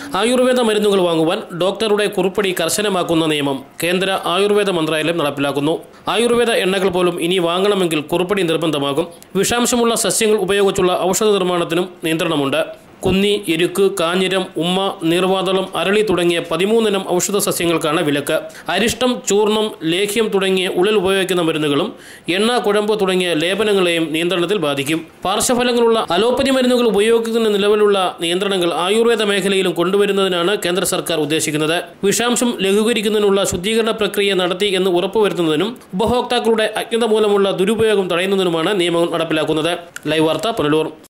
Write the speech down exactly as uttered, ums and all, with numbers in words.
ആയുർവേദ മരുന്നുകൾ വാങ്ങുവാൻ ഡോക്ടറുടെ കുറിപ്പടി കർശനമാക്കുന്ന നിയമം കേന്ദ്ര ആയുർവേദ മന്ത്രാലയം നടപ്പിലാക്കുന്നു. ആയുർവേദ എണ്ണകൾ പോലും ഇനി വാങ്ങണമെങ്കിൽ കുറിപ്പടി നിർബന്ധമാകും. വിഷാംശമുള്ള സസ്യങ്ങൾ ഉപയോഗിച്ചുള്ള ഔഷധ നിർമ്മാണത്തിനും നിയന്ത്രണമുണ്ട്. കുന്നി, എരുക്ക്, കാഞ്ഞിരം, ഉമ്മ, നീർവാതളം, അരളി തുടങ്ങിയ പതിമൂന്നിനം ഔഷധ സസ്യങ്ങൾക്കാണ് വിലക്ക്. അരിഷ്ടം, ചൂർണം, ലേഹ്യം തുടങ്ങിയ ഉള്ളിൽ ഉപയോഗിക്കുന്ന മരുന്നുകളും എണ്ണ, കുഴമ്പ് തുടങ്ങിയ ലേപനങ്ങളെയും നിയന്ത്രണത്തിൽ ബാധിക്കും. പാർശ്വഫലങ്ങളുള്ള അലോപ്പതി മരുന്നുകൾ ഉപയോഗിക്കുന്ന നിലവിലുള്ള നിയന്ത്രണങ്ങൾ ആയുർവേദ മേഖലയിലും കൊണ്ടുവരുന്നതിനാണ് കേന്ദ്ര സർക്കാർ ഉദ്ദേശിക്കുന്നത്. വിഷാംശം ലഘൂകരിക്കുന്നതിനുള്ള ശുദ്ധീകരണ പ്രക്രിയ നടത്തി എന്ന് ഉറപ്പുവരുത്തുന്നതിനും ഉപഭോക്താക്കളുടെ അജ്ഞത മൂലമുള്ള ദുരുപയോഗം തടയുന്നതിനുമാണ് നിയമം നടപ്പിലാക്കുന്നത്. ലൈവ് വാർത്ത, പുനലൂർ.